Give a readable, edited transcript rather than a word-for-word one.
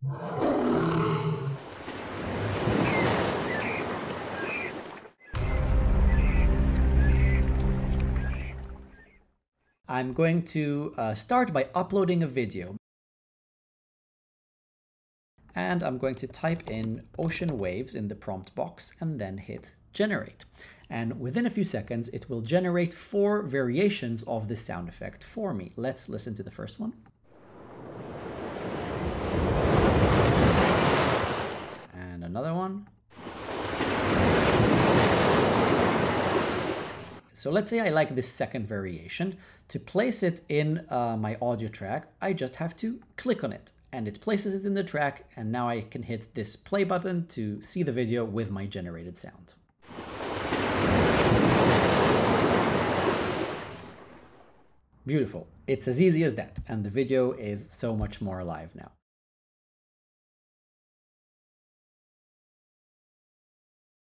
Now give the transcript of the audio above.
I'm going to start by uploading a video. And I'm going to type in ocean waves in the prompt box and then hit generate. And within a few seconds, it will generate 4 variations of this sound effect for me. Let's listen to the first one. And another one. So let's say I like this second variation. To place it in my audio track, I just have to click on it and it places it in the track, and now I can hit this play button to see the video with my generated sound. Beautiful. It's as easy as that, and the video is so much more alive now.